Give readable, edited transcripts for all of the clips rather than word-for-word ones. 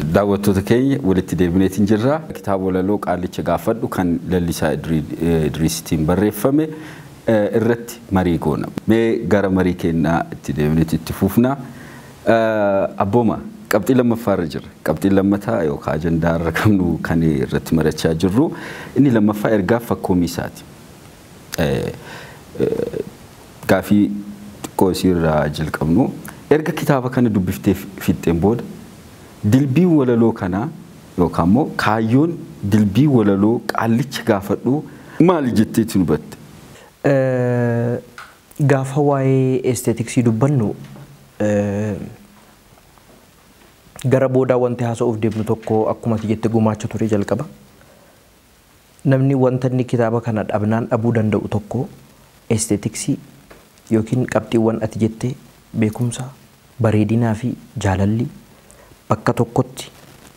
daawwattoota keenya walitti deebineetiin jirra. Kitaaba walaloo qaalicha gaafadhu kan Lallisaa Idriisitiin barreeffame irratti marii goona. Mee gara marii kennaa itti deebineetti itti fufna. Abbooma qabxii lammaffaarra jirra. Qabxii lammataa yookaan ajandaa irra qabnu kan irratti marachaa jirru. Inni lammaffaa ergaa fakkoomii isaati. Gaafii xiqqoo isiirraa jalqabnu. Erga kitaaba kana dubbiftee fixxeen booda dilbii walaloo kana yookaan immoo kaayyoon dilbii walaloo qaalicha gaafadhu maali jetteetti nu batte? Gaafa waa'ee esteetiksii dubbannu gara boodaa wanti haasa'uuf deemnu tokko akkuma jette gumaacha ture jalqaba. Namni wanta inni kitaaba kana dhabnaan dhabuu danda'u tokko esteetiksii yookiin qabxiiwwan ati jettee beekumsa bareedinaa fi jaalalli bakka tokkotti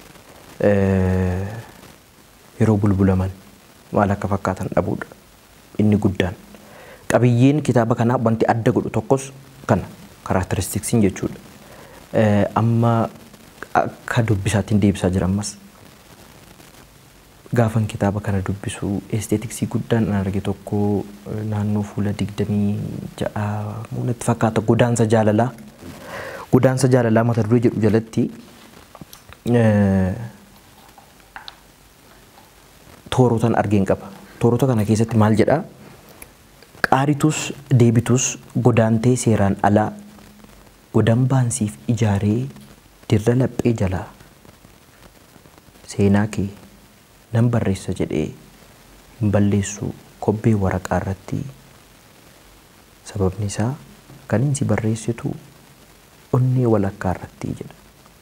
yeroo bulbulaman maal akka fakkaatan dhabuudha inni guddaan. Qabiyyeen kitaaba kanaa wanti adda godhu tokkos kana karakteristiksiin jechuudha. Amma akka dubbisaatiin deebisaa jira ammas. Gaafan kitaaba kana dubbisu esteetiksii guddaan arge tokko naannoo fuula 26 natti fakkaata godaansa jaalalaa. Godaansa jaalalaa mata duree jedhu jalatti toorotaan argeen qaba. Toorota kana keessatti maal jedhaa? Qaaritus deebitus godaantee seeraan alaa godambaan siif ijaaree dirra laphee jalaa seenaa kee nan barreessa jedhee hin balleessu kobbee waraqaa irratti sababni isaa kan inni si barreessitu onnee walakkaa irratti jedha.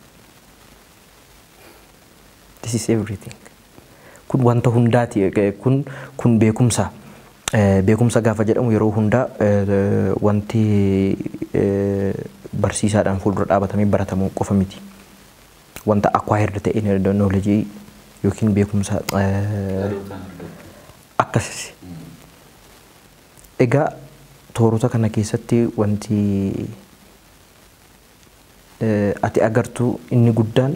This is everything. Kun wanta hundaati. Kun beekumsa. Beekumsa gaafa jedhamu yeroo hundaa wanti barsiisaadhaan fuuldura dhaabatamee baratamu qofa miti. Wanta acquired ta'e knowledge yookiin beekumsa akkasii. Egaa toorota kana keessatti wanti ati agartu inni guddaan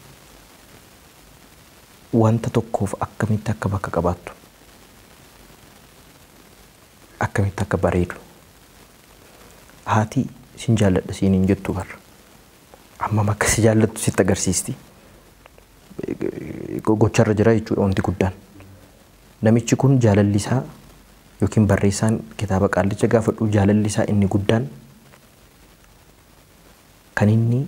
wanta tokkoof akkamitti akka bakka qabaattu akkamitti akka bareedu haati sin jaalladha siiniin jettu barra amma akka si jaallattu sitti agarsiisti gocharra jira jechuudha wanti guddaan. Namichi kun jaalalli isaa yookiin barreessaan kitaaba qaalicha gaafadhu jaalalli isaa inni guddaan kan inni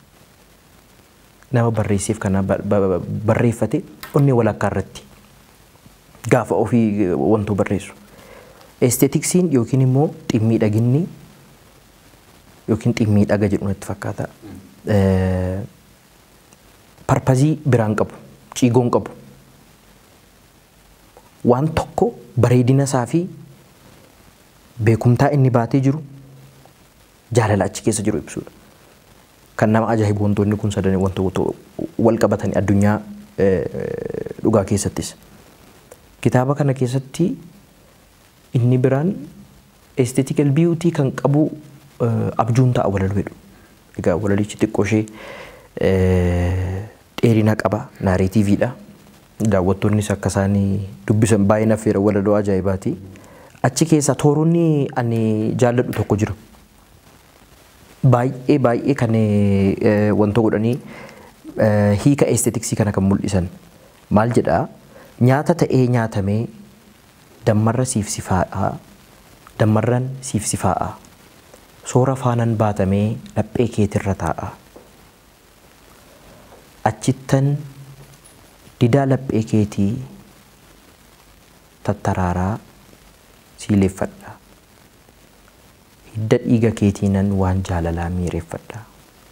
nama barreessiif kana barreeffate onnee walakkaa irratti gaafa ofii wantu barreessu. Esteetiksiin yookiin immoo ximmiidhaginni yookiin ximmiidhaga jedhu natti fakkaata. Parpazii biraan qabu, ciigoon qabu. Waan tokko bareedina isaa fi beekumtaa inni baatee jiru jaalala achi keessa jiru ibsuudha. Kan nama ajaa'ibu wantoonni kun sadan wantoota wal qabatanii addunyaa dhugaa keessattis. Kitaaba kana keessatti inni biraan aesthetical beauty kan qabu abjuun ta'a walaloo jedhu. Egaa walalichi xiqqoo ishee dheerina qaba naareetiiviidha. Daawwattoonnis akka isaanii dubbisan baay'ee nafeera walaloo ajaa'ibaati. Achi keessa tooronni ani jaalladhu tokko jira. Baay'ee kan wanta godhanii hiika esteetiksii kana kan mul'isan. Maal jedhaa? Nyaata ta'ee nyaatamee dammarra siif sifaa'aa dammarran siif sifaa'aa soora faanan baatamee laphee keetirra taa'aa achittan didaa laphee keetii tattaraaraa siileeffadha hidda dhiiga keetiinan waan jaalalaa miireeffadha.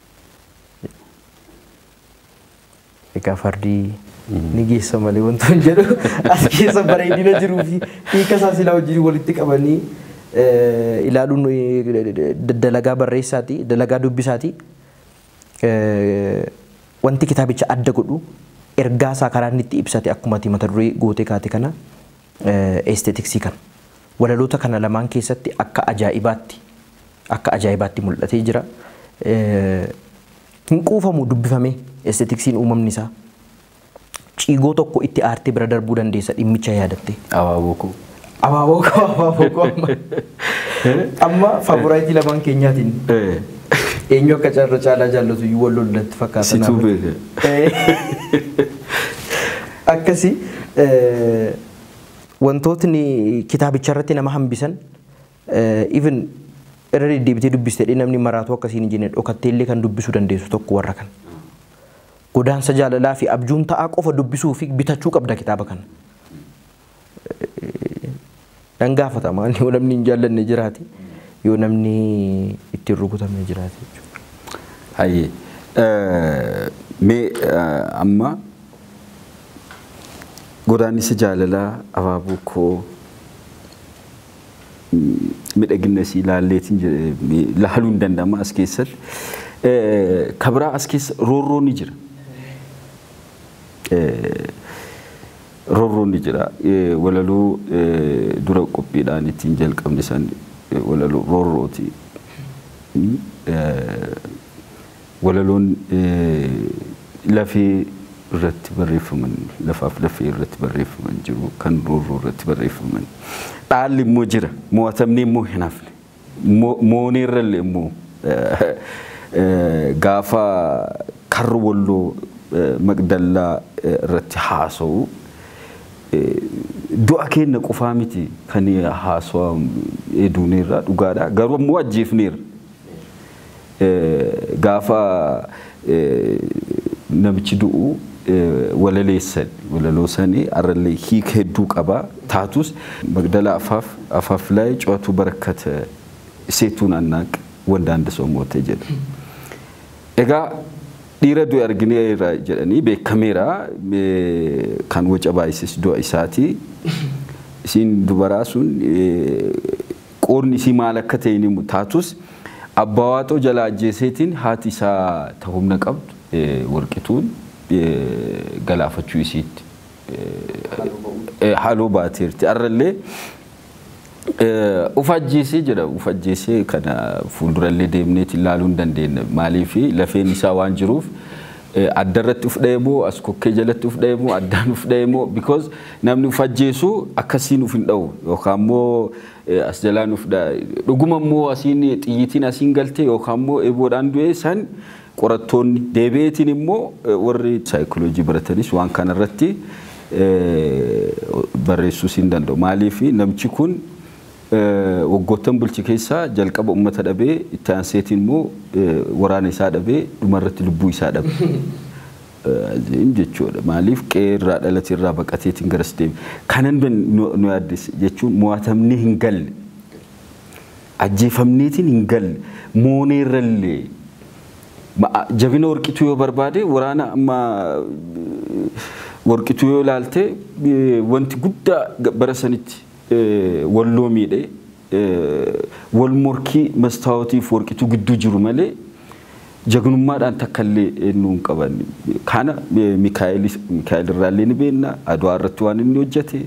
Egaa fardii ni geessa malee wantoonni jedhu as keessa bareedina jiruu fi hiika isaa silaa wajjin walitti qabanii ilaaluun dalagaa barreessaati, dalagaa dubbisaati. Wanti kitaabicha adda godhu ergaa isaa karaa inni itti ibsate akkuma mata duree gootee kaate kana esteetiksii kana. Walaloota kana lamaan keessatti akka ajaa'ibaatti mul'atee jira. Hin quufamu dubbifamee. estetiksiin uumamni isaa ciigoo tokko itti aartee bira darbuu dandeessa dhimmicha yaadatte. Abaaboo koo. Abaaboo koo amma favoraayitii lamaan keenyaatiin eenyu akka carra caalaa jaallatu iyyuu wal lolatti fakkaata. Situu beeka. Akkasi wantootni kitaabicha irratti nama hambisan even irra deddeebitee dubbistee namni maraatu akkasiin hin jenne dhokattee illee kan dubbisuu dandeessu tokko warra kan. Godaansa jaalalaa fi abjuun ta'aa qofa dubbisuu fi bitachuu qabda kitaaba kana. Dan gaafatama yoo namni hin jaallanne jiraate yoo namni ittiin rukutamne jiraate jechuudha. Hayyee mee amma godaannisa jaalalaa abaaboo koo miidhagina isii ilaalleetiin laaluu hin danda'ama as keessatti. Kabraa as keessa roorroon ni jira. Roorroon ni jira. Walaloo dura qophiidhaan ittiin jalqabne san walaloo roorrooti. Walaloon lafee irratti barreeffaman lafaaf lafee irratti barreeffaman jiru kan roorroo irratti barreeffaman. Dhaalli immoo jira. Mo'atamni immoo hin hafne. Mooneerrallee immoo gaafa karra walloo Magdallaa irratti haasa'u du'a keenya qofaa miti kan haasawaa eduuneerra dhugaadha. Garuu immoo ajjeefneerra. Gaafa namichi du'u walaleessan walaloo sanii arrallee hiika hedduu qaba. Taatus Magdalaa afaaf ላይ ጨዋቱ በረከተ ሴቱን አናቅ ወንድ አንድ ሰው ሞተ jedha. Egaa dhiira du'e argineerra jedhanii beekameera kan waca baay'isis du'a isaati. Isiin dubaraa sun qoonni isii maal akka ta'e ni taatus abbaa waaxoo jala ajjeeseetiin haati isaa ta'umna qabdu warqituun galaafachuu isiitti haaloo baateerti. Arrallee ufajjeesee jedha. Ufajjeesee kana fuuldurallee deemneeti ilaaluu hin dandeenye. Maaliif lafeen isaa waan jiruuf addarratti uf dhayemoo as kokkee jalatti uf dhayemoo addaan uf dhayemoo because namni ufajjeesu akkasiin uf hin dhawu yookaan immoo as jalaan uf dhuguma immoo asiin xiyyitiin asiin galtee yookaan immoo eeboodhaan du'ee san qorattoonni deebi'eetiin immoo warri saayikooloojii baratanis waan kanarratti barreessuu hin danda'u. Maaliif namichi kun waggoottan bulchi keessaa jalqaba uummata dhabee itti aanseetiin immoo waraana isaa dhabee dhumarratti lubbuu isaa dhabe. Jechuudha. Maaliif qeerraa dhalate irraa baqateetiin garas deeme. Kanan nu yaaddise jechuun mo'atamni hin galle. Ajjeefamneetiin hin galle. Mooneerrallee jabina warqituu yoo barbaade waraana amma warqituu yoo ilaalte wanti guddaa bara sanitti walloo miidhe wal morkii mastaawotiif warqituu gidduu jiru malee jagnummaadhaan takkallee nuun qaban. Kana Mikaa'el irraallee ni beekna. Adwaa irratti waan inni hojjete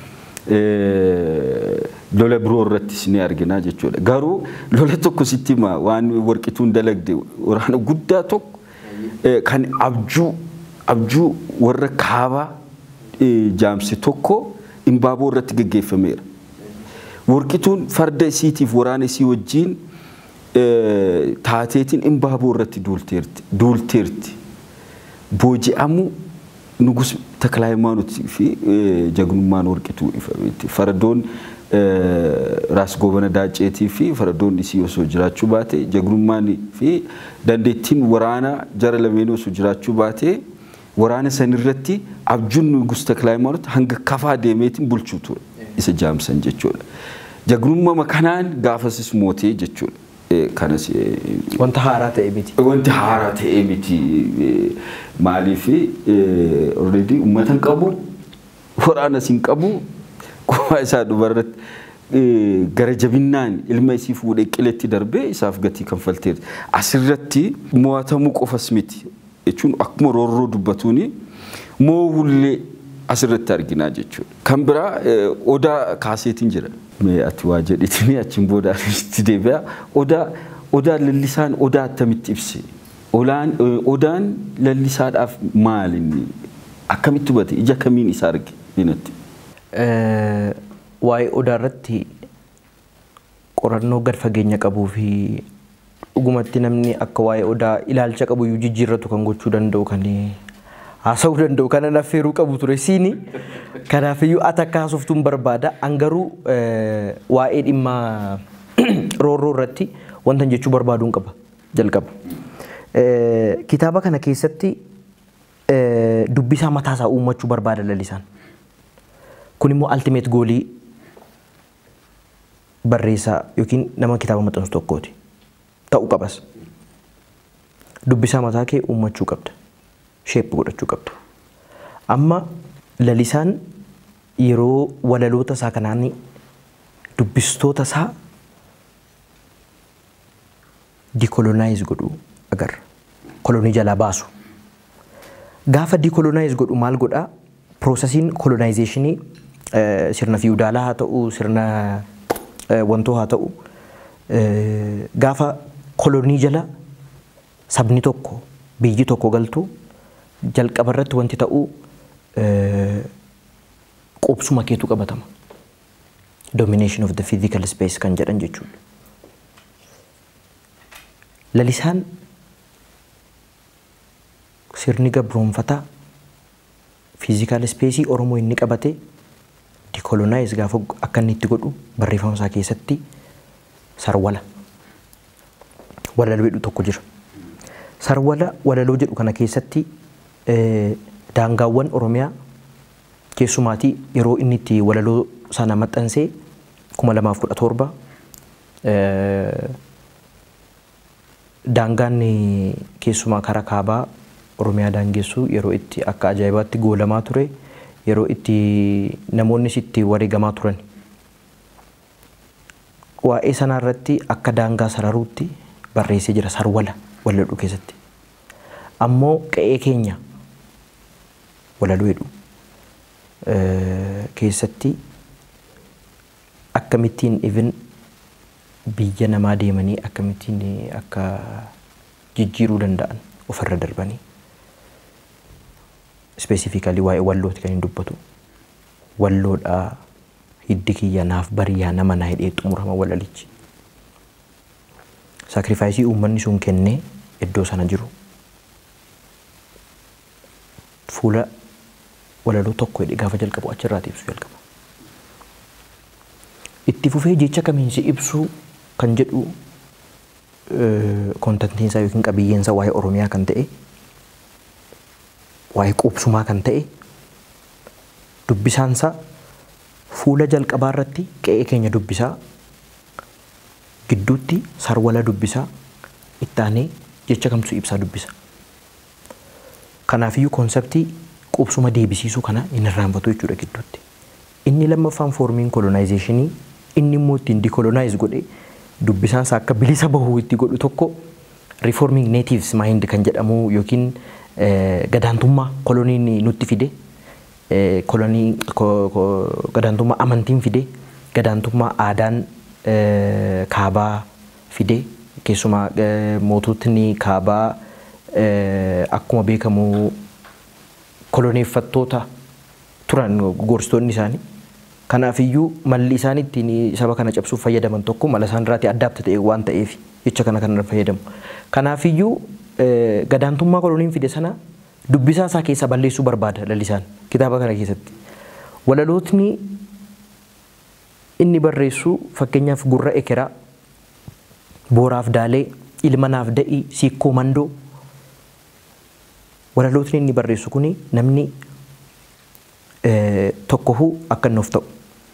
lola biroo irrattis ni argina jechuudha. Garuu lola tokko sitti hima waan warqituun dalagde waraana guddaa tokko kan abjuu warra kaabaa jaamse tokko imbaaboo irratti gaggeeffameera. Warqituun farda isiitiif waraana isii wajjiin taateetiin imbaaboo irratti duulteerti. Booji'amu nugus Takla Hayimaanotii fi jagnummaan warqituu ifameetti. Fardoon Raas Goobana Daacceetii fi fardoon isii osoo jiraachuu baate jagnummaan fi dandeettiin waraana jara lameenii osoo jiraachuu baate waraana sanirratti abjuun nugus Takla Hayimaanot hanga kafaa deemeetiin bulchuu ture. Isa jaamsan jechuudha. Jagnummaa kanaan gaafasis mootee jechuudha. Kanas wanta haaraa ta'e miti. Wanti haaraa ta'e miti. Maaliif already uummatan qabu waraana siin qabu qofa isaa dubarratti gara jabinnaan ilma isii fuudhee qiletti darbee isaaf gatii kanfalteerti. Asirratti mo'atamuu qofas miti jechuun akkuma roorroo dubbatuuni mo'ullee asirratti arginaa jechuudha. Kan biraa odaa kaaseetiin jira. Mee ati waa jedhitiin achiin boodaan itti deebi'a. Odaa lalisaan odaa attamitti ibse Odaan lallisaadhaaf maal inni akkamitti hubate ija kamiin isa arge binatti? Waa'ee odaa irratti qorannoo gad fageenya qabuu fi dhugumatti namni akka waa'ee odaa ilaalcha qabu iyyuu jijjiirratu kan gochuu danda'u kan haasa'uu danda'u kana naffeeruu qabu ture siini. Kanaafiyyuu ati akka haasoftuun barbaada. Angaruu waa'ee dhimma roorroo irratti wanta jechuu barbaaduun qaba jalqaba. Kitaaba kana keessatti dubbisaa mataasaa uummachuu barbaada Lalisaan. Kun immoo ultimate goolii barreessaa yookiin nama kitaaba maxxansu tokkooti. Ta'uu qabas. Dubbisaa mataa kee uummachuu qabda. Sheep godhachuu qabda. Amma Lalisaan yeroo walaloota isaa kanaan dubbistoota isaa decolonize godhu agarra. Kolonii jalaa baasu. Gaafa decolonize godhu maal godhaa? Proosesiin colonizationii sirna fiudaalaa haa ta'u, sirna wantoo haa ta'u, gaafa kolonii jala sabni tokko, biyyi tokko galtu jalqaba irratti wanti ta'u qubsuma keetu qabatama. Domination of the physical space kan jedhan jechuudha. Lalisaan sirni gabroonfataa physical space Oromoo inni qabate decolonize gaafa akka inni itti godhu barreeffama isaa keessatti sarwala walaloo jedhu tokko jira. Sarwala walaloo jedhu kana keessatti daangaawwan Oromiyaa keessumaatii yeroo inni itti walaloo sana maxxansee 2017 daangaan keessumaa karaa kaabaa Oromiyaa daangessu yeroo itti akka ajaa'ibaatti goolamaa ture, yeroo itti namoonnis itti wareegamaa turan. Waa'ee sanaa irratti akka daangaa sararuutti barreessee jira sarwala walaloo keessatti. Ammoo qe'ee keenya walaloo jedhu keessatti akkamittiin even biyya namaa deemanii akkamittiin akka jijjiiruu danda'an ofirra darbanii. Specifically waa'ee wallooti kan hin dubbatu. Walloodhaa hiddi kiyya naaf bariyaa nama na hidhee xumurama walalichi. Saakrifaayisii uummanni sun kennee iddoo sana jiru. Fuula walaloo tokko hidhee gaafa jalqabu achirraati ibsu jalqaba. Itti fufee jecha kamiinsi ibsu kan jedhu kontentiin isaa yookiin qabiyyeen isaa waa'ee Oromiyaa kan ta'e, waa'ee qubsumaa kan ta'e, dubbisaan isaa fuula jalqabaa irratti qe'ee keenya dubbisaa, gidduutti sarwala dubbisaa, itti aanee jecha kamtu ibsaa dubbisa. Kanaafiyyuu konseptii qubsuma deebisiisuu kana hin irraanfatu jechuudha gidduutti. Inni lammaffaan foormiin colonizationii inni immoo ittiin decolonize godhe dubbisaan isaa akka bilisa bahuu itti godhu tokko reforming natives mind kan jedhamu yookiin gadaantummaa koloniin nutti fide, kolonii gadaantummaa amantiin fide, gadaantummaa aadaan kaabaa fide, keessumaa moototni kaabaa akkuma beekamu koloneeffattoota turan gorsitoonni isaanii. Kanaafiyyuu malli isaan ittiin saba kana cabsuuf fayyadaman tokko mala isaan irraati addaapta ta'e waan ta'eef jecha kana irra fayyadamu. Kanaafiyyuu gadaantummaa koloniin fide sana dubbisaa isaa keessa balleessuu barbaada Lalisaan kitaaba kana keessatti. Walalootni inni barreessu fakkeenyaaf gurra ekeraa, booraaf daalee, ilma naaf da'ii, siikkoo mandoo. Walalootni inni barreessu kuni namni tokkohuu akka inni of ta'u.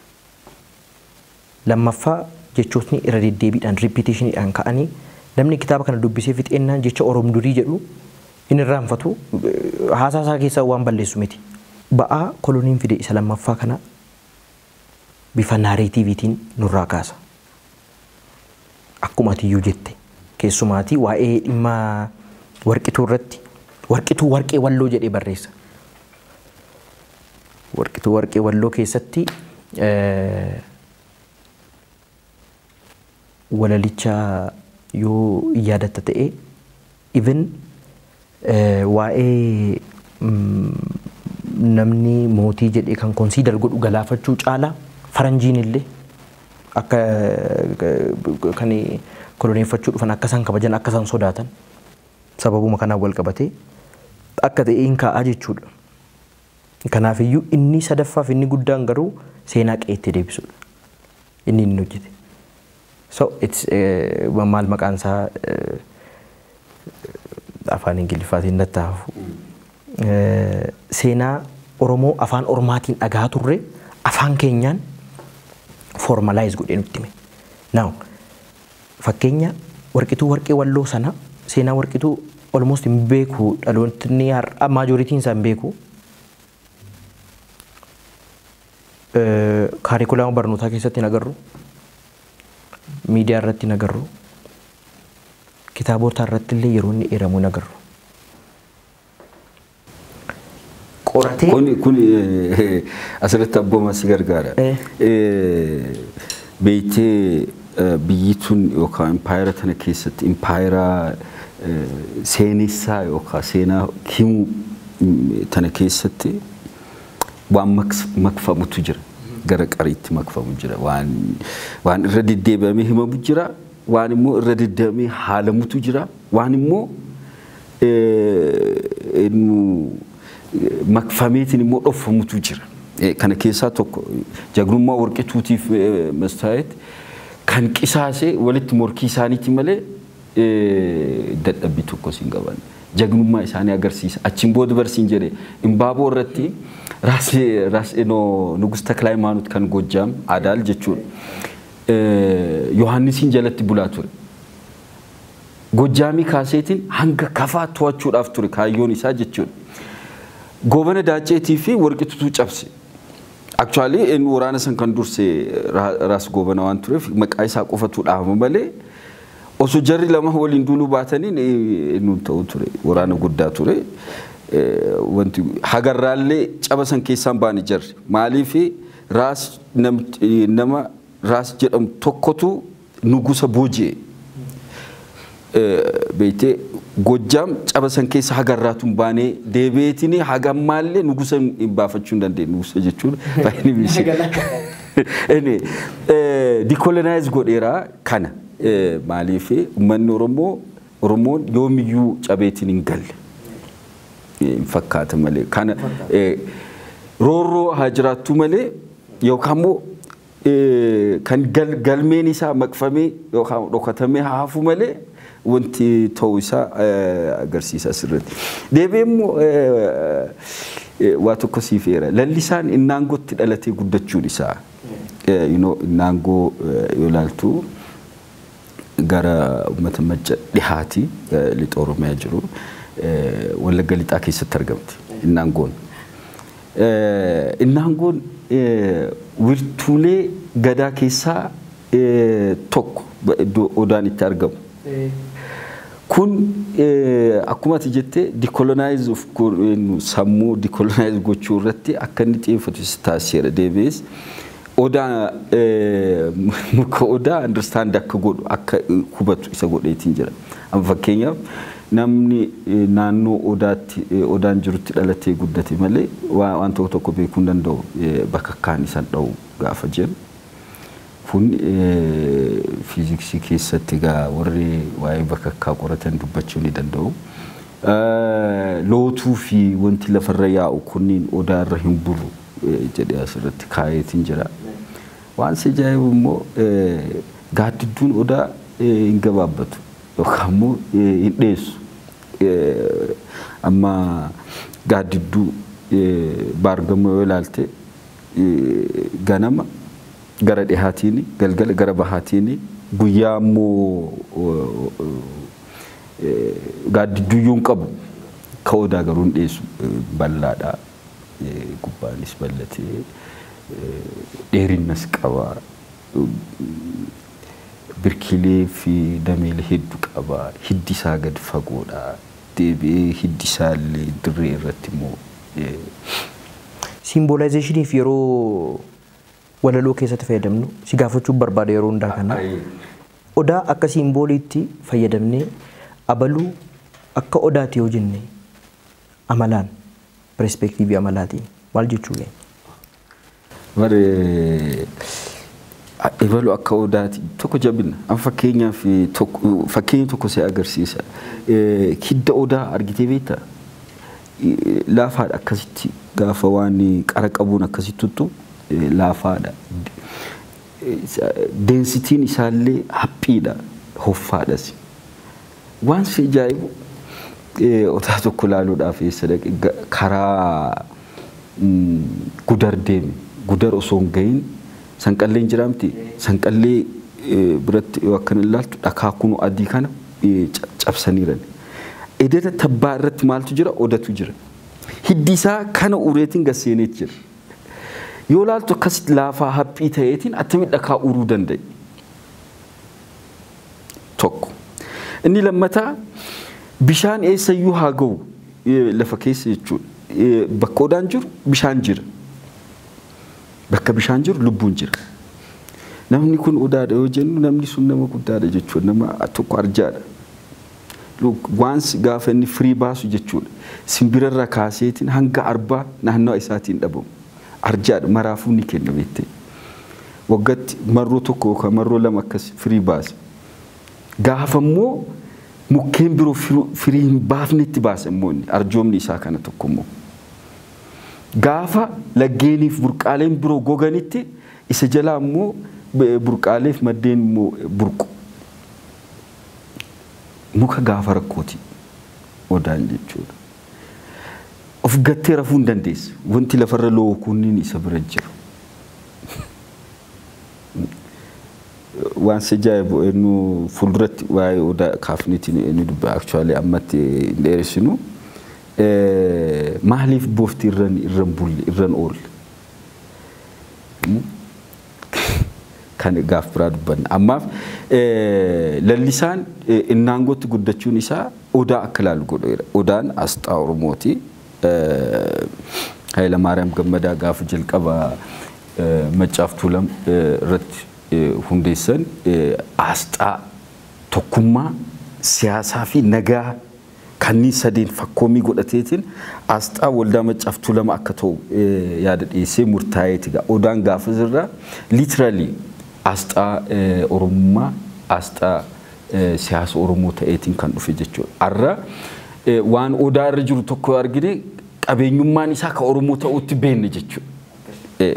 Lammaffaa jechootni irra deddeebiidhaan repetitionidhaan ka'anii namni kitaaba kana dubbisee fixeennaan jecha Oromdurii jedhu hin irraanfatu haasaa isaa keessaa waan balleessu miti. Ba'aa koloniin fide isa lammaffaa kana bifa naareetiiviitiin nurraa kaasa. Akkuma atiyyuu jette keessumaatii waa'ee dhimma warqituu irratti warqituu warqee walloo jedhee barreessa. Warqituu warqee walloo keessatti walalicha yoo yaadatta ta'e even waa'ee namni mootii jedhee kan konsiidar godhu galaafachuu caalaa faranjiin illee akka kan koloneeffachuu dhufan akka isaan kabajan akka isaan sodaatan sababuma kanaan wal qabatee akka ta'e hin kaa'aa jechuudha. Kanaaf iyyuu inni sadaffaaf inni guddaan garuu seenaa qeetti deebisuudha. Inni inni hojjete. So it's maal maqaan isaa afaan Ingiliffaatiin nattaafu. Seenaa Oromoo afaan Oromaatiin dhagaa turre afaan keenyaan formalize godhee nutti hime. Now fakkeenya warqituu warqee walloo sana seenaa warqituu almost hin beeku dhaloonni har'a maajoritiin isaa hin beeku. Kaarikulaama barnootaa keessatti hin agarru. Miidiyaa irratti hin agarru. Kitaabota irratti illee yeroo inni eeramu hin agarru. Qoratee kun asirratti abbooma si gargaara. Beektee biyyi tun yookaan impaayera tana keessatti impaayera seenessaa yookaan seenaa himuu tana keessatti waan makfamutu jira. Gara qariitti makfamu jira. Waan irra deddeebi'amee himamu jira. Waan immoo irra deddeebi'amee haalamutu jira. Waan immoo makfameetiin immoo dhoffamutu jira. Kana keessaa tokko jagnummaa warqituutiif mastaayeet kan qisaasee walitti morkii isaaniitti malee dadhabbii tokko siin qaban. Jagnummaa isaanii agarsiisa. Achiin booda barsiin jedhee imbaaboo irratti ራስ ንጉስ ተክለ ሃይማኖት ከን ጎጃም አዳል ጀቹን ዮሐንስን ጀለት ቡላቱር ጎጃሚ ካሴቲን አንገ ከፋቷቹ ዳፍቱር ካዮን ኢሳ ጀቹን ጎበነ ዳጬ ቲቪ ወርቂቱቱ ጨብስ አክቹአሊ እን ወራነሰን ከንዱርሴ ራስ ጎበና ዋንቱር መቃይሳ ቆፈቱ ዳሙ በለ ኦሱ ጀሪ ለማ ወሊንዱኑ ባተኒን እኑን ተውቱር ወራነ ጉዳቱር wanti hagarraalee cabasan keessaan baani jirri maaliifi nama raas jedhamu tokkotu nugusa boojee beeytee Gojjaam cabasan keessa hagarraatuun baanee deebi'eetiin hagammaallee nugusa hin baafachuu hin dandeenye nugusa jechuun baay'inni biisi. Decolonize godheeraa kana maaliifi uummanni Oromoon yoomiyyuu cabeetiin hin galle. Fakkaata malee kana roorroo hajiraattu malee yookaan immoo kan galmeen isaa maqfamee yookaan dhokatamee haafu malee wanti ta'uu isaa agarsiisa asirratti. Deebi'ee immoo waa tokko siifeera. Lallisaan innaangootti dhalatee guddachuun isaa innaangoo yoo ilaaltu gara uummata macca dhihaati lixa Oromiyaa jiru. Wallagga lixaa keessatti argamti innaangoon wirtuulee gadaa keessaa tokko odaan itti argamu kun akkuma ati jettee decolonize of sammuu decolonize gochuu irratti akka inni xiyyeeffatu taasiseera deebi'ees odaa muka odaa understand akka godhu akka hubatu isa godheetiin jira amma fakkeenyaaf namni naannoo odaan jirutti dhalatee guddate malee waan tokko beekuu hin danda'u bakka kaan isaan dha'u gaafa jedhu kun fiiziksii keessatti gaa warri waa'ee bakka kaa qoratan dubbachuu ni danda'u. Lootuu fi wanti lafarra yaa'u kunniin odaa irra hin bulu jedhee asirratti kaayeetiin jira. Waan si ajaa'ibu immoo gaaddidduun odaa hin gabaabbatu. Yookaan immoo hin dheessu. Amma gaaddidduu baargamoo yoo ilaalte ganama gara dhihaatiin galgala gara bahaatiin guyyaa immoo gaaddidduu yoon qabu ka odaa garuu hin dheessu bal'aadha gubbaanis bal'atee dheerinnas qaba. Birkilee fi dameela hedduu qaba. Hiddi isaa gad fagoodha. Deebi'ee hiddi isaa illee dirree irratti immoo Symbolizationiif yeroo walaloo keessatti fayyadamnu si gaafachuu barbaada yeroo hundaa kana. Odaa akka simbooliitti fayyadamnee abaluu akka odaati yoo jenne amalaan perspektiivii amalaatiin maal jechuu keenya? Bare ebalu akka odaati tokko jabina amma fakkeenyaaf fakkeenya tokko si agarsiisa. Hidda odaa argitee beektaa? Laafaadha akkasitti gaafa waan qara qabuun akkasitti tuttu laafaadha. Densitiin isaallee haphiidha, hoffaadhas. Waan si ajaa'ibu odaa tokko ilaaluudhaaf eessa dhaqe karaa gudar deeme. Gudar osoo hin gahin sanqalleen jira miti. Sanqallee biratti yoo akkana ilaaltu dhakaa kunu adii kana cabsaniiran. Ededa tabbaa irratti maaltu jira? Odatu jira. Hiddi isaa kana ureetiin gasseeneet jira. Yoo ilaaltu akkasitti laafaa haphii ta'eetiin attamitti dhakaa uruu danda'e? Tokko. Inni lammataa bishaan eessayyuu haa ga'u lafa keessa jechuudha. Bakka odaan jiru bishaan jira. Bakka bishaan jiru lubbuun jira. Namni kun odaadha yoo jennu namni sun nama guddaadha jechuudha. Nama tokko arjaadha. Waansi gaafa inni firii baasu jechuudha. Simbirarra kaaseetiin hanga arbaa naannoo isaatiin dhabamu. Arjaadha maraafuu ni kenna beektee. Waggaatti marroo tokko yookaan marroo lama akkas firii baasa. Gaafa immoo mukkeen biroo firii hin baafnetti baasa immoo arjoomni isaa kana tokko immoo. Gaafa laggeeniif burqaaleen biroo goganitti isa jalaa immoo burqaaleef maddeen immoo burqu. Muka gaafa rakkooti odaan jechuudha. Of gattee rafuu hin dandeessu. Wanti lafarra lo'u kunniin isa bira jiru. Waan sajaa'ibu eenyu fuulduratti waa'ee odaa kaafneetiin eenyu dubba actually ammatti hin dheeressinu. Maaliif boofti irran oolle? Kan gaaf biraa dubbanna. Ammaaf lallisaan innaangootti guddachuun isaa odaa akka ilaalu godheera. Odaan asxaa Oromooti. Hayilamaariyaam Gammadaa gaafa jalqaba Maccaaf Tuulam irratti hundeessan asxaa tokkummaa siyaasaa fi nagaa kanneen sadeen fakkoomii godhateetiin asxaa waldaa Maccaaf Tuulama akka ta'u yaada dhiyeessee murtaa'eeti. Odaan gaafa irraa literally asxaa Oromummaa asxaa siyaasa Oromoo ta'eetiin kan dhufe jechuudha. Arra waan odaa irra jiru tokko argine qabeenyummaan isaa ka Oromoo ta'utti beenne jechuudha.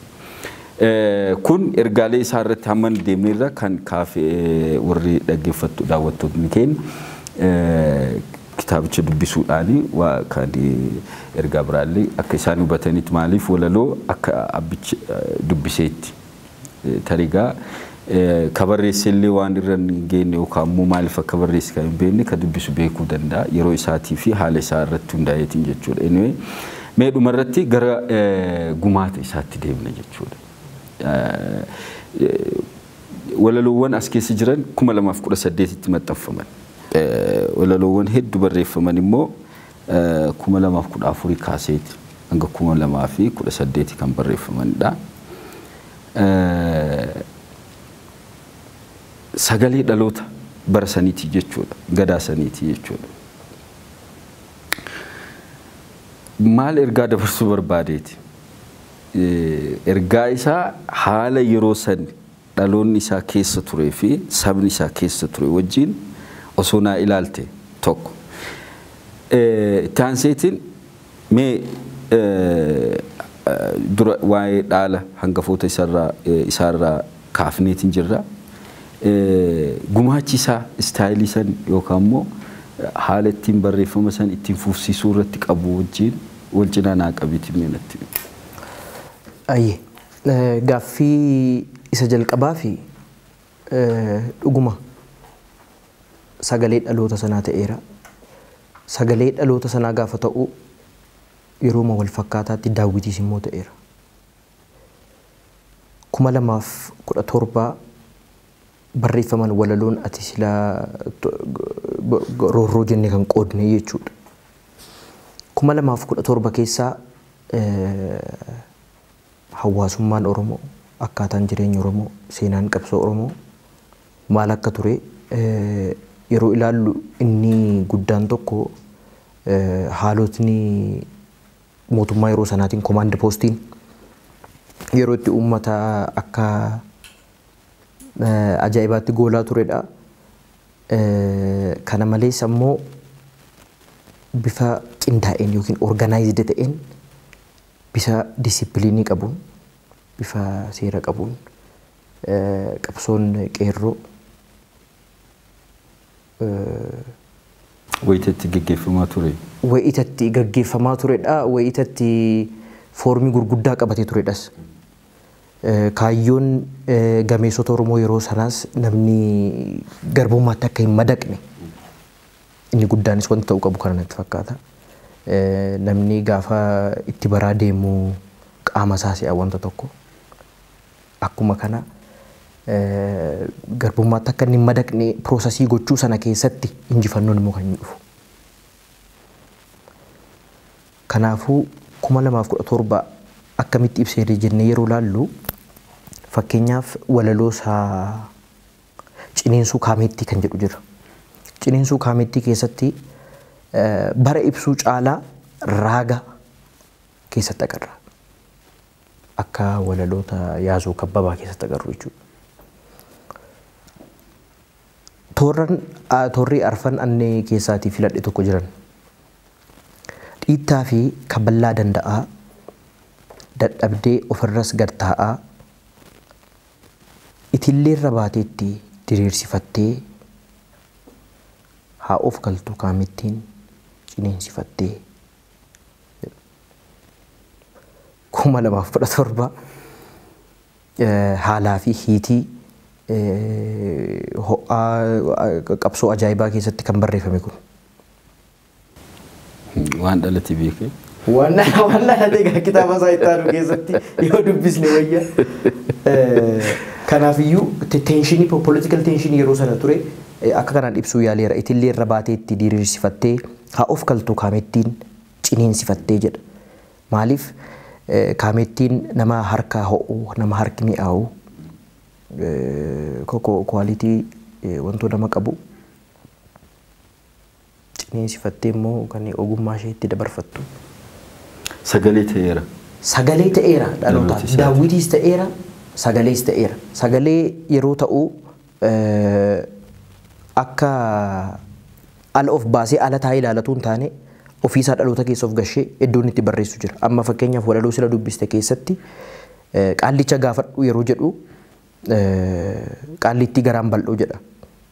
Kun ergaalee isaa irratti hamman deemneerra kan kaafee warri dhaggeeffattu daawwattoonni keenya kitaabicha dubbisuudhaani waa kan ergaa biraallee akka isaan hubatanitti maaliif walaloo akka abbicha dubbiseetti tarigaa kabarreessellee waan irran geenne yookaan immoo maaliif akka barreessi kan hin beekne ka dubbisu beekuu danda'a yeroo isaatii fi haala isaa irratti hundaa'eetiin jechuudha. Anyway mee dhuma irratti gara gumaata isaatti deemna jechuudha. Walaloowwan as keessa jiran 2018tti maxxanfaman. Walaloowwan hedduu barreeffaman immoo 2014 kaaseeti hanga 2018 kan barreeffamanidha. Sagalee dhaloota bara saniiti jechuudha. Gadaa saniiti jechuudha. Maal ergaa dabarsuu barbaadeeti? Ergaa isaa haala yeroo san dhaloonni isaa keessa turee fi sabni isaa keessa ture wajjin osoo naa ilaalte tokko. Taanseetiin mee dura waa'ee dhaala hangafoota isaarraa kaafneetiin jirra. Gumaachi isaa istaayilii san yookaan immoo haala ittiin barreeffama san ittiin fufsiisuu irratti qabu wajjin wal cinaa naa qabiitiin meenatti. Ayyee gaaffii isa jalqabaa fi dhuguma sagalee dhaloota sanaa ta'eera. Sagalee dhaloota sanaa gaafa ta'u yerooma wal fakkaataatti daawwitiis immoo ta'eera. 2017 barreeffaman walaloon ati silaa roorroo jenne kan qoodne jechuudha. 2017 keessaa hawaasummaan Oromoo akkaataan jireenya Oromoo seenaan qabsoo Oromoo maal akka ture yeroo ilaallu inni guddaan tokko haalotni mootummaa yeroo sanaatiin command postiin yeroo itti uummata akka ajaa'ibaatti goolaa turedha. Kana malees ammoo bifa qindaa'een yookiin organized ta'een bifa disipiliinii qabuun bifa seera qabuun qabsoon qeerroo wayitatti gaggeeffamaa ture. Wayitatti gaggeeffamaa turedha. Wayitatti foormii gurguddaa qabatee turedhas. Kaayyoon gameessota Oromoo yeroo sanaas namni garbummaatti akka hin madaqne inni guddaanis wanti ta'uu qabu kana natti fakkaata. Namni gaafa itti baraa deemu qaama isaa si'a wanta tokko akkuma kana garbummaatti akka inni hin madaqne piroosesii gochuu sana keessatti injifannoon immoo kan inni dhufu. Kanaafuu 2017 akkamitti ibsee jennee yeroo laallu fakkeenyaaf walaloo isaa ciniinsuu kaameettii kan jedhu jira. Ciniinsuu kaameettii keessatti bara ibsuu caalaa raaga keessatti agarra. Akka walaloota yaazoo kabbabaa keessatti agarru jechuudha. Toorri arfan annee keessaatii filadhe tokko jiran. Dhiittaa fi kaballaa danda'aa, dadhabdee ofirras gad taa'aa, itillee irra baateetti diriirsifattee, haa of galtu kaamettiin ciniinsifattee. 2017 haalaa fi hiitii ho'aa qabsoo ajaa'ibaa keessatti kan barreeffame kun. Waan dhalate beekee. Waan dhalate kitaaba isaa itti aanu keessatti yoo dubbisne wayya. Kanaafiyyuu teenshinii political teenshinii yeroo sana ture akka kanaan ibsuu yaaleera. Itillee irra baateetti diriirsifattee haa of galtu kaamettiin ciniinsifattee jedha. Maaliif kaamettiin nama harka ho'u nama harki mi'aawu kwaalitii wantoota nama qabu ciniinsifattee immoo kan ogummaa ishee itti dabarfattu. Sagalee ta'eera. Sagalee ta'eera dhaloota. Daawwitiis ta'eera. Sagalees ta'eera. Sagalee yeroo ta'u akka ala of baasee ala taa'ee ilaalatu hin taane ofiisaa dhaloota keessa of gashee iddoon itti barreessu jira. Amma fakkeenyaaf walaloo sila dubbiste keessatti qaallicha gaafadhu yeroo jedhu qaallitti garaan bal'oo jedha.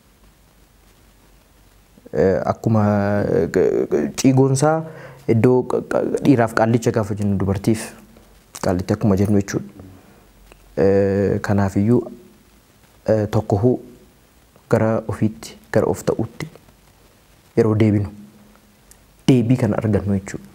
Akkuma ciigoonsaa iddoo dhiiraaf qaallicha gaafa jennu dubartiif qaallitti akkuma jennu jechuudha. Kanaafiyyuu tokko gara ofiitti gara of ta'utti yeroo deebinu deebii kan argannu jechuudha.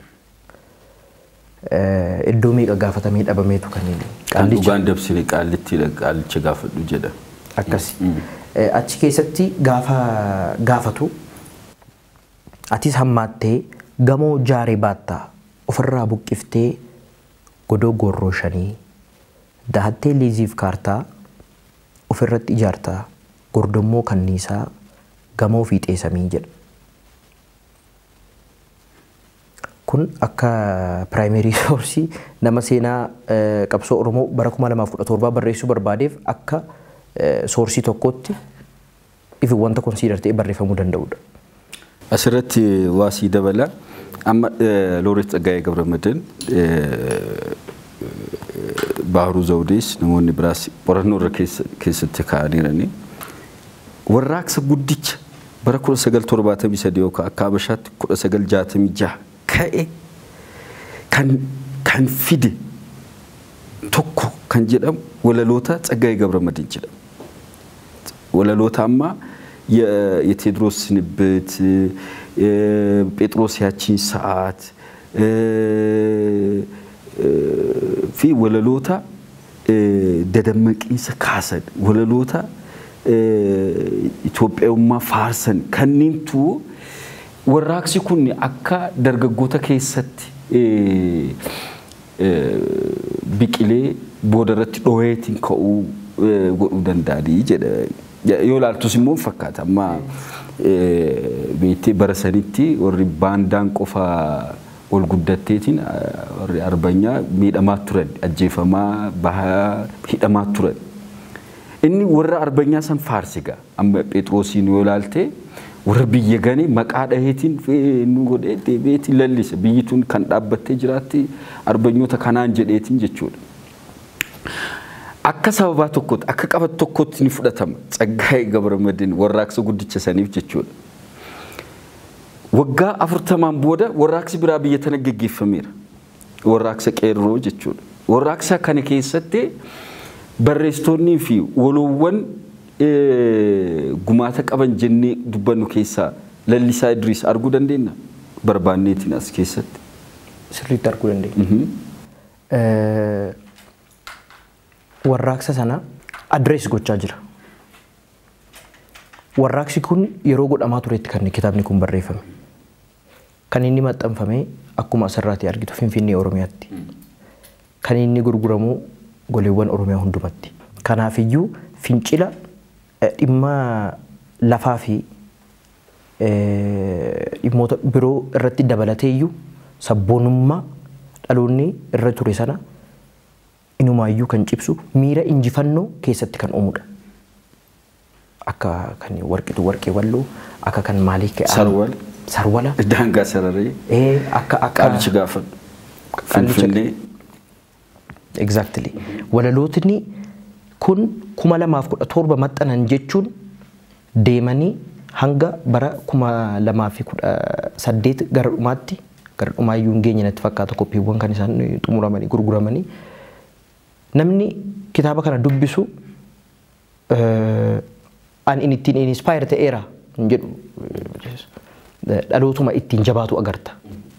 Iddoo meeqa gaafatamee dhabameetu kan inni. Kan dhugaan dabsine qaallicha gaafadhu jedha. Akkasi. Achi keessatti gaafa gaafatu atis hammaattee gamoo jaaree baattaa ofirraa buqqiftee godoo gorroo shanii dahattee liiziif kaartaa ofirratti ijaartaa gordommoo kanniisaa gamoo fiixee samii jedha. Kun akka piraayimerii soorsii nama seenaa qabsoo Oromoo bara 2017 barreessuu barbaadeef akka soorsii tokkotti ifi wanta konsiidar ta'ee barreeffamuu danda'udha. Asirratti waasii dabala amma Looreet Tsaggaayee Gabramadiin Baharuu Zawudees namoonni biraas qorannoo irra keessatti kaa'aniirani. Warraaqsa guddicha bara 1973 yookaan akka Habashaatti 1966 ka'e kan fide tokko kan jedhamu walaloota Tsaggaayee Gabramadiin jedhama. Walaloota amma የቴዎድሮስ ስንብት ጴጥሮስ ያቺን ሰዓት ፊ ወለሎታ ደደመቂንሰ ካሰድ ወለሎታ ኢትዮጵያውማ ፋርሰን ከኒንቱ ወራክሲ ኩኒ አካ ደርገጎተ ከሰት ቢቂሌ ቦደረት ዶዌቲን ከኡ ጎዱ ደንዳዲ ጀደ yoo laaltu simmoo fakkaata amma beektee bara sanitti warri baandaan qofa ol guddatteetiin warri arbanyaa miidhamaa turan ajjeefamaa bahaa hidhamaa turan. Inni warra arbanyaa san faarsiga amma Phexrosiin yoo ilaalte warra biyya gane maqaa dhaheetiin nu godhee deebiitiin lallisa biyyi tun kan dhaabbattee jiraatti arbanyoota kanaan jedheetiin jechuudha. Akka sababa tokkotti akka qabatu tokkotti ni fudhatama Tsaggaayee Gabramadiin warraaqsa guddicha saniif jechuudha. Waggaa 40 booda warraaqsi biraa biyya tana gaggeeffameera. Warraaqsa qeerroo jechuudha. Warraaqsa kana keessatti barreessitoonnii fi waloowwan gumaata qaban jennee dubbannu keessaa Lallisaa Idris arguu dandeenya barbaanneetiin as keessatti. Sirriitti arguu dandeenya. Warraaqsa sana adrees gochaa jira. Warraaqsi kun yeroo godhamaa turetti kan kitaabni kun barreeffame. Kan inni maxxanfame akkuma asirraatti argitu Finfinnee Oromiyaatti. Kan inni gurguramu goleewwan Oromiyaa hundumatti. Kanaafiyyuu fincila dhimma lafaa fi dhimmoota biroo irratti dabalateeyyuu sabboonummaa dhaloonni irra ture sana inumaayyuu kan cibsu miira injifannoo keessatti kan uumudha. Akka kan warqee walloo akka kan maalii sarwala daangaa sararee akka qaalichi gaafa Finfinnee exactly walalootni kun 2017 maxxanan jechuun deemanii hanga bara 2018 gara dhumaatti gara dhumaayyuu hin geenye natti fakkaata koppiiwwan kan isaan xumuramanii gurguramanii namni kitaaba kana dubbisu an inni ittiin inspire ta'eera jedhu dhalootuma ittiin jabaatu agarta.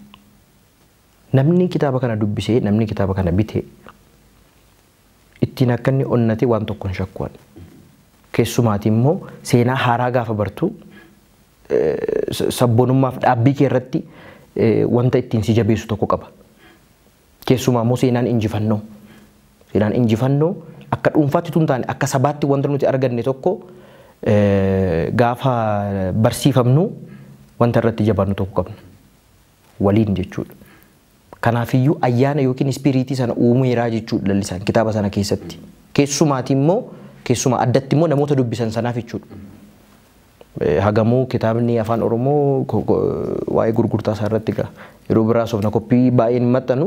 Namni kitaaba kana dubbisee namni kitaaba kana bitee ittiin akka inni onnate waan tokko hin shakkuwan. Keessumaati immoo seenaa haaraa gaafa bartu sabboonummaaf dhaabbii kee irratti wanta ittiin si jabeessu tokko qaba. Keessumaa immoo seenaan injifannoo. Seenaan injifannoo akka dhuunfaatti tun taane akka sabaatti wanta nuti arganne tokko gaafa barsiifamnu wanta irratti jabaannu tokko qabna. Waliin jechuudha. Kanaafiyyuu ayyaana yookiin ispiriitii sana uumeeraa jechuudha lallisaan kitaaba sana keessatti. Keessumaati immoo keessuma addatti immoo namoota dubbisan sanaaf jechuudha. Hagamuu kitaabni afaan Oromoo waa'ee gurgurtaa isaa irratti yeroo biraa soofna koppii baay'een maxxanu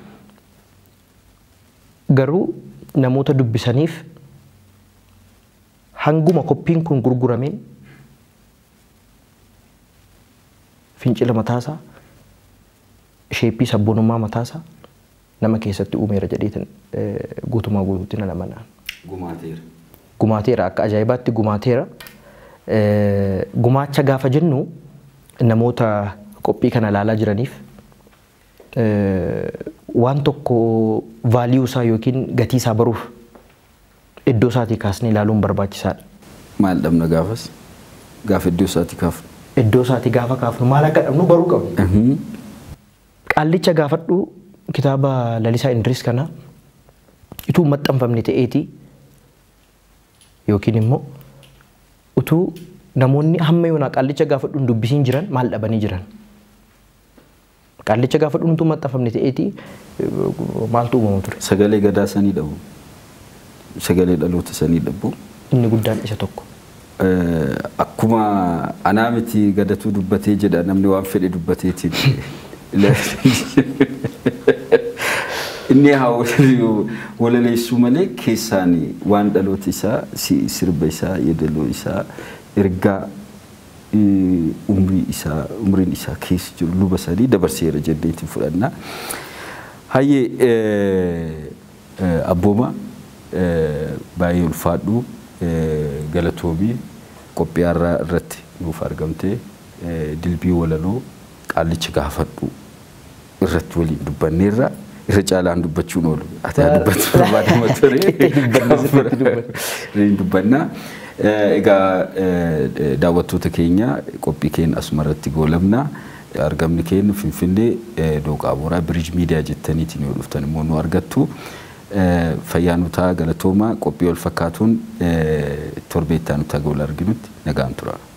garuu namoota dubbisaniif hanguma koppiin kun gurgurameen fincila mataasaa sheeppii sabboonummaa mataasaa nama keessatti uumeera jedheetin guutumaa guutuutti na lamanaan. Gumaateera akka ajaa'ibaatti gumaateera. Gumaacha gaafa jennu namoota qophii kana ilaalaa jiraniif waan tokko vaaliyuu isaa yookiin gatii isaa baruuf iddoo isaatii kaasnee ilaaluun barbaachisaadha. Maal dhabna gaafas? Gaafa iddoo isaatii kaafnu. Iddoo isaatii gaafa kaafnu maal akka dhabnu baruu qabna. Qaallicha gaafadhu kitaaba Lalisaa Idris kana utuu maxxanfamne ta'eeti yookiin immoo utuu namoonni hamma yoonaa qaallicha gaafadhuun dubbisiin jiran maal dhabanii jiran. Qaallicha gaafadhuun utuu maxxanfamne ta'eeti maaltu uumamu ture. Sagalee gadaa sanii dhabu. Sagalee dhaloota sanii dhabu. Inni guddaan isa tokko. Akkuma anaa miti gadatuu dubbatee jedha namni waan fedhe dubbateetiin. Inni haa walaleessuu malee keessaan waan dhaloota isaa sirba isaa yeedaloo isaa ergaa umriin isaa keessa jiru luba sadii dabarseera jedheetiin fudhanna. Hayyee abbooma baay'ee ulfaadhu galatoobii qophii har'aa irratti nuuf argamtee dilbii walaloo qaallicha gaafadhu irratti waliin dubbanneerra irra caalaan dubbachuun oolu ati dubbachuu barbaadama ture dubbanna egaa daawwattoota keenya qophii keenya asuma irratti goolabna argamni keenya Finfinnee Dooqaa Booraa Biriij Miidiyaa jettaniitiin yoo dhuftan immoo nu argattu fayyaa nu ta'a galatooma qophii wal fakkaatuun torbeettaa nu ta'a gola arginutti nagaan tura.